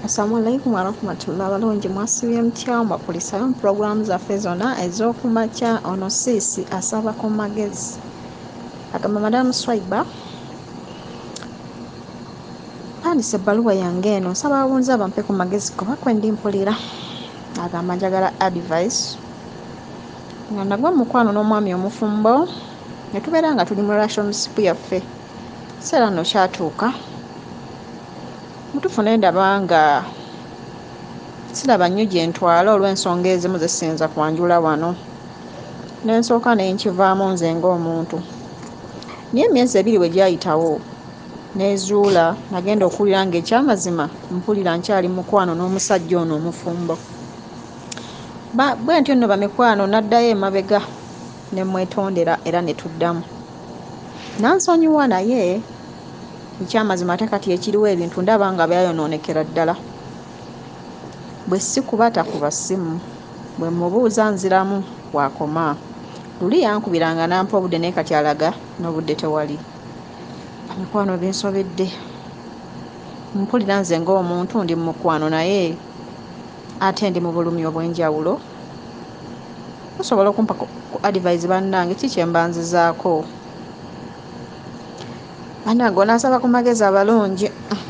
Assalamu alaikum warahmatullahi abalungi mwasibye mutya mbakulisayo mu puroguramu zaffe zonna ez'okumakya. Ono siisi asaba ku magezi agamba madamu Swaiba mpandise ebbaluwa yange eno nsaba abunzi abampe ku magezi kuba kwe ndi mpulira. Agamba njagala advice nga nagwa mukwano n'omwami omufumbo ne tubeera nga tuli mu relationship yaffe. Kiseera nno kyatuuka mutuufu ne ndaba nga siraba nnyo gye ntwala olw'ensonga ezimu ze siyinza kwanjula wano. Ne nsooka ne nkivaamu nze ng'omuntu. Naye emyezi 2 bwe gyayitawo nezuula nagenda okuwulira ng'ekyamazima mpulira nkyali mukwano n'omusajja ono omufumbo. Bwe ntyo nno bamikwano n'addayo emabega ne mwetondera era ne tuddamu. Nansonyiwa naye ekyamazima ate kati ekiriwo ebintu ndaba nga byayonoonekera ddala. Bwe sikuba takuba ssimu, bwe mubuuza nziramu bw'akoma. Luli yankubiranga nampa obudde naye kati alaga n'obudde tewali. Mikwano binsobedde. Mpulira nze ng'omuntu ndi mu mukwano naye ate ndi mu bulumi obw'enjawulo. Musobola okumpa ku advice bannange ki kye mbanzizaako? Bannange onaasaba ku magezi abalungi.